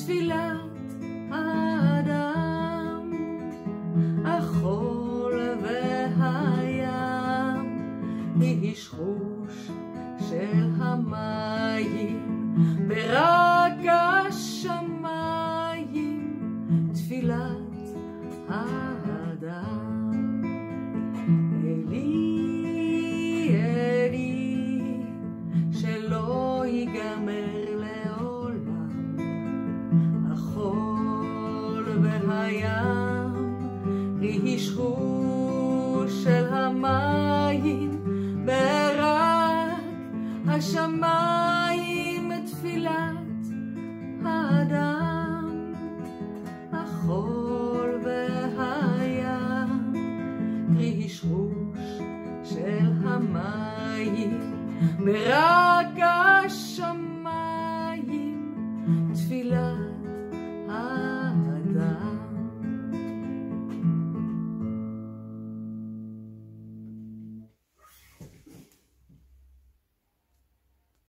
תפילת האדם, החול והים היא שחוש של המים, ורק השמיים תפילת האדם. אלי אלי שלא ייגמר לעולם, החול והים היא שחוש של המים, ורק השמיים תפילת האדם.